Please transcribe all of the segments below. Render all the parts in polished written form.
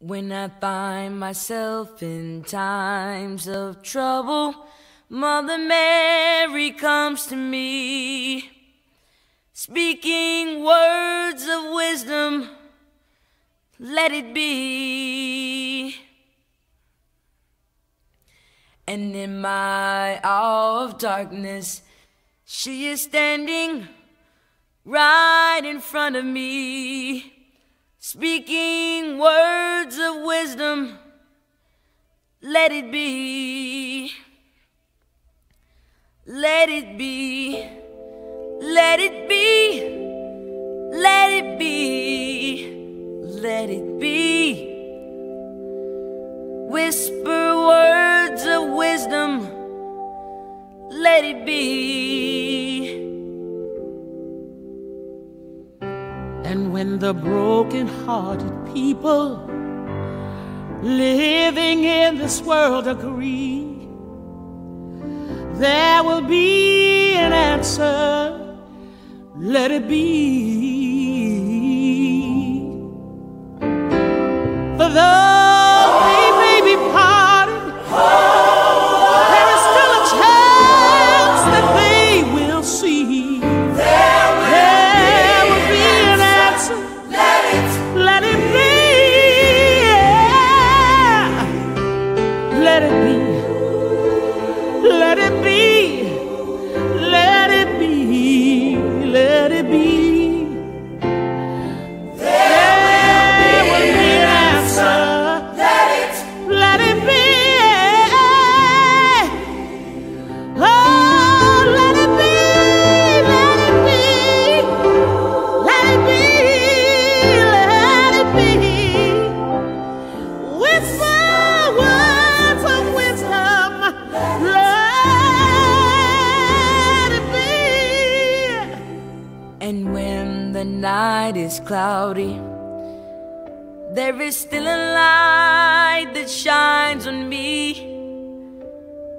When I find myself in times of trouble, Mother Mary comes to me, speaking words of wisdom, let it be. And in my hour of darkness, she is standing right in front of me, speaking words of wisdom, let it be. Let it be, let it be, let it be, let it be. Whisper words of wisdom, let it be. And when the broken-hearted people living in this world agree, there will be an answer, let it be. For though they may be parted, there is still a chance that they will see. There will be an answer, let it be. Let it be. Let it be, let it be, let it be. There will be an answer. Let it be. Oh, let it be, let it be, let it be, let it be. Whisper words of wisdom. And when the night is cloudy, there is still a light that shines on me.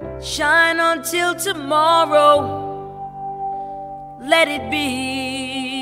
Shine until tomorrow, let it be.